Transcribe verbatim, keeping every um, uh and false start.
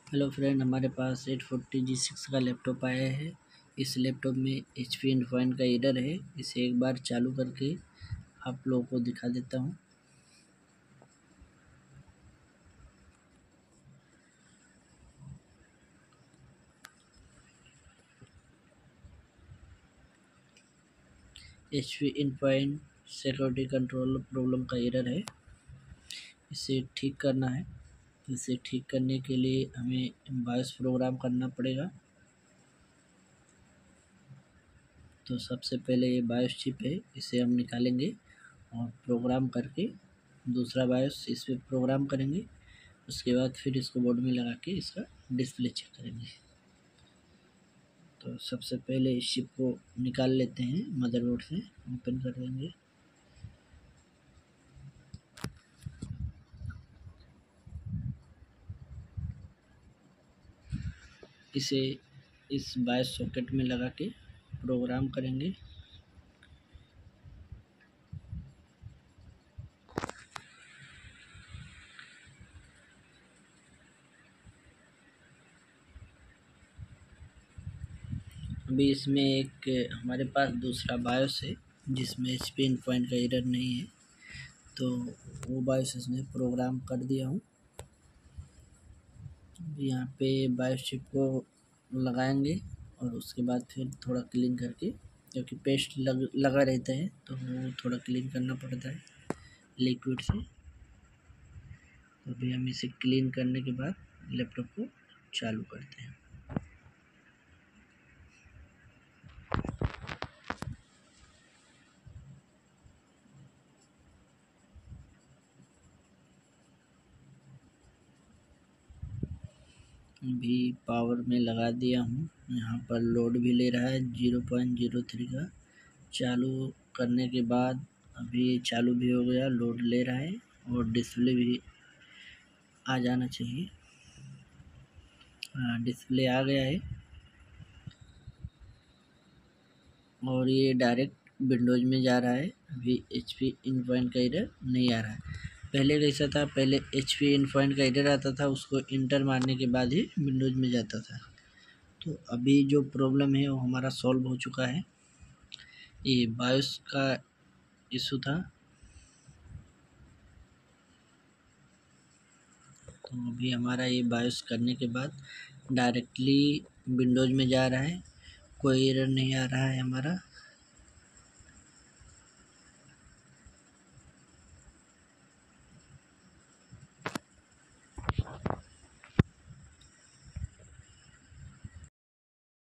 Hello friend, हमारे पास eight forty G six का लैपटॉप आया है। इस लैपटॉप में एच पी इनफाइन का एरर है। इसे एक बार चालू करके आप लोगों को दिखा देता हूँ। एच पी इनफाइन सिक्योरिटी कंट्रोल प्रॉब्लम का एरर है। इसे ठीक करना है। इसे ठीक करने के लिए हमें बायोस प्रोग्राम करना पड़ेगा। तो सबसे पहले ये बायोस चिप है, इसे हम निकालेंगे और प्रोग्राम करके दूसरा बायोस इस पर प्रोग्राम करेंगे। उसके बाद फिर इसको बोर्ड में लगा के इसका डिस्प्ले चेक करेंगे। तो सबसे पहले इस चिप को निकाल लेते हैं, मदरबोर्ड से ओपन कर देंगे। इसे इस बायोस सॉकेट में लगा के प्रोग्राम करेंगे। अभी इसमें एक हमारे पास दूसरा बायोस है जिसमें एच पी इनफाइन का एरर नहीं है, तो वो बायोस इसमें प्रोग्राम कर दिया हूँ। यहाँ पे बायोस चिप को लगाएंगे और उसके बाद फिर थोड़ा क्लीन करके, क्योंकि पेस्ट लग लगा रहता है तो वो थोड़ा क्लीन करना पड़ता है लिक्विड से। तो अभी हम इसे क्लीन करने के बाद लैपटॉप को चालू करते हैं। भी पावर में लगा दिया हूँ। यहाँ पर लोड भी ले रहा है ज़ीरो पॉइंट ज़ीरो थ्री का। चालू करने के बाद अभी चालू भी हो गया, लोड ले रहा है और डिस्प्ले भी आ जाना चाहिए। हाँ, डिस्प्ले आ गया है और ये डायरेक्ट विंडोज़ में जा रहा है। अभी एच पी इनफाइन का एरर नहीं आ रहा है। पहले कैसा था, पहले एच पी इनफाइन का एरर आता था, उसको इंटर मारने के बाद ही विंडोज़ में जाता था। तो अभी जो प्रॉब्लम है वो हमारा सॉल्व हो चुका है। ये बायोस का इशू था। तो अभी हमारा ये बायोस करने के बाद डायरेक्टली विंडोज़ में जा रहा है, कोई एरर नहीं आ रहा है हमारा।